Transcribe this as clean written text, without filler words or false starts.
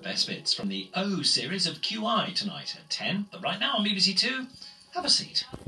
Best bits from the O series of QI tonight at 10. But right now on BBC Two, have a seat.